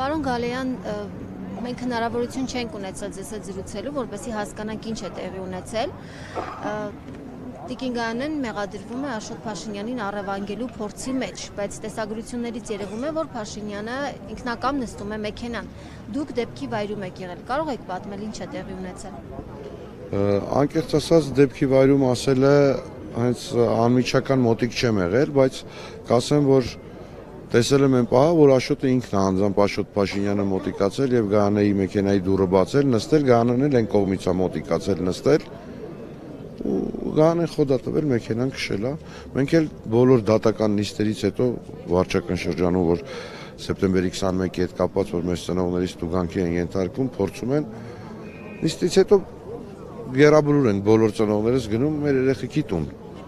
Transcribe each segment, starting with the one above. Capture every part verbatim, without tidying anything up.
Պարոն Գալեյան, մենք հնարավորություն չենք ունեցել ձեզ հետ զրուցելու, որպեսզի հասկանանք ինչ է տեղի ունեցել։ Տիկին Գայանեն մեղադրվում է Աշոտ Փաշինյանին առևանգելու փորձի մեջ, բայց տեսագրություններից երևում է, որ Փաշինյանը ինքնակամ նստում է մեքենան։ Դուք դեպքի վայրում եք եղել, կարող եք պատմել ինչ է տեղի ունեցել։ Անկեղծ ասած, դեպքի վայրում ասելը հենց անմիջական մոտիկ չեմ եղել, բայց կասեմ, որ տեսել եմ այն պահը, որ Աշոտը ինքն է անձամբ Աշոտ Փաշինյանը մոտիկացել եւ Գայանեի մեքենայի դուռը բացել, նստել, Գայանն էլ այն կողմից է մոտիկացել նստել։ Ու Գայանեն խոդա տվել, մեքենան քշել է։ Մենք էլ բոլոր դատական նիստերից հետո վարչական շրջանում, որ սեպտեմբերի քսանմեկի հետ կապված, որ մեր ծնողներից տուգանքի են ենթարկվում, փորձում են նիստից հետո գերաբլուր են բոլոր ծնողներս գնում մեր երեխեքի տուն։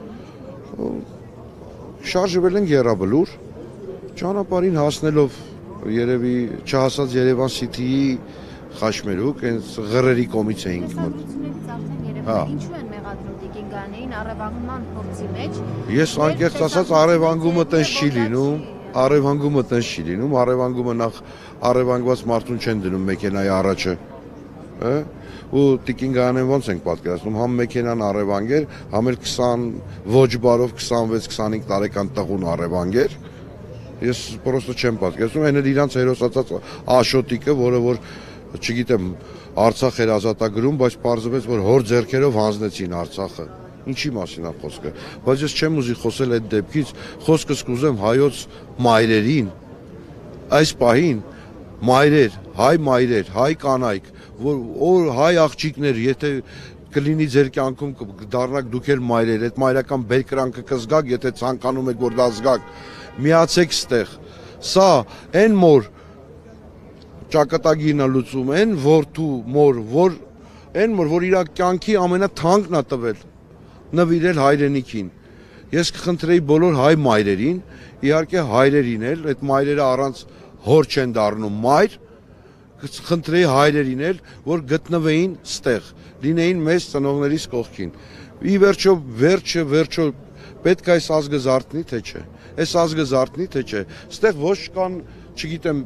Շարժվել են գերաբլուր, ճանապարհին հասնելով երևի չհասած Երևան Սիթիի խաշմերուկ, հենց Ղռերի կողմից էինք մոտ։ Ինչու են մեղադրում Տիկին Գայանեին առևանգման փորձի մեջ։ Ես անկեղծ ասած առևանգումը տես չի լինում, առևանգումը տես չի լինում, առևանգումը նախ առևանգված մարդուն չեն դնում մեքենայի առաջը, հա։ Ու Տիկին Գայանեն ոնց ենք պատկերացնում, համ մեքենան առևանգեր, համ էլ քսան ոչ բարով քսանվեց քսանհինգ տարեկան տղուն առևանգեր։ Ես պրոստը չեմ պատկերացնում, այն էլ իրանց հերոսացած Աշոտիկը, որը որ չգիտեմ Արցախ էր ազատագրում, բայց պարզվեց, որ հոր ձեռքերով հանձնեցին Արցախը։ Ինչի մասին է խոսքը։ Բայց ես չեմ ուզի խոսել այդ դեպքից, խոսքս կուզեմ հայոց մայրերին, այս պահին մայրեր, հայ մայրեր, հայ կանայք, որ հայ աղջիկներ, եթե կլինի ձեր կյանքում կդառնաք դուք էլ մայրեր, այդ մայրական բերկրանքը կզգաք, եթե ցանկանում եք որ դա զգաք, միացեք ստեղ։ Սա այն մոր ճակատագիրն է լուծում, այն որդու մոր, որ այն մոր, որ իր կյանքի ամենաթանկն է տվել, նվիրել հայրենիքին։ Ես կխնդրեի բոլոր հայ մայրերին, իհարկե հայրերին էլ, այդ մայրերը առանց հոր չեն դառնում մայր, կխնդրեի հայրերին էլ, որ գտնվեին ստեղ, լինեին մեծ ծնողներիս կողքին։ Ի վերջո, վերջը, վերջո, պետք է այս ազգը զարթնի, թե չէ։ Այս ազգը զարթնի, թե չէ։ Ստեղ ոչ կան, չգիտեմ,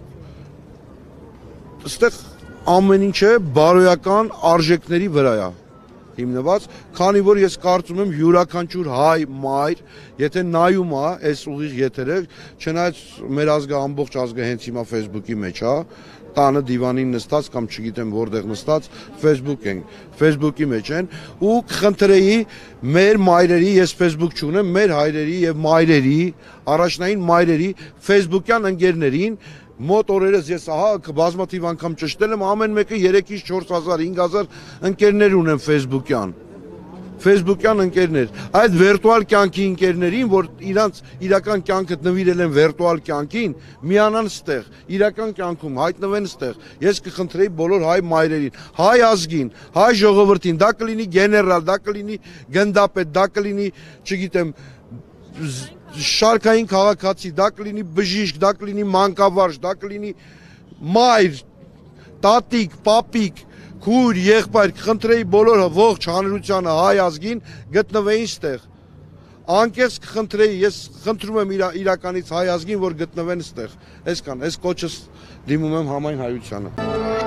ստեղ ամեն ինչը բարոյական արժեքների վրա է հիմնված, քանի որ ես կարծում եմ յուրաքանչյուր հայ մայր, եթե նայում է այս ուղիղ եթերը, չնայած մեր ազգը ամբողջ ազգը հենց հիմա Facebook-ի մեջ է, տանը դիվանին նստած կամ չգիտեմ որտեղ նստած, Facebook են, Facebook-ի մեջ են, ու կխնդրեի մեր մայրերի, ես Facebook չունեմ, մեր հայրերի եւ մայրերի, առաջնային մայրերի Facebook-յան ընկերներին մոտ օրերս ես ահա բազմաթիվ անգամ ճշտել եմ, ամեն մեկը երեքից չորս հազար, հինգ հազար ընկերներ ունեմ Facebook-յան, Facebook-յան ընկերներ, այդ վիրտուալ կյանքի ընկերներին, որ իրանց իրական կյանքը նվիրել են վիրտուալ կյանքին, միանան ստեղ, իրական կյանքում հայտնվեն ստեղ, ես կխնդրեի բոլոր հայ մայրերին, հայ ազգին, հայ ժողովրդին, դա կլինի գեներալ, դա կլինի գնդապետ, դա կլինի, չգիտեմ, շարքային քաղաքացի, դա կլինի բժիշկ, դա կլինի մանկավարժ, դա կլինի մայր, տատիկ, պապիկ, քույր, եղբայր, կխնդրեի բոլոր ողջ հանրությանը հայ ազգին գտնվեին ստեղ։ Անկեղծ կխնդրեի, ես խնդրում եմ իրականից հայ ազգին, որ գտնվեն ստեղ։ Այսքան, այս կոչս դիմում եմ համայն հայությանը։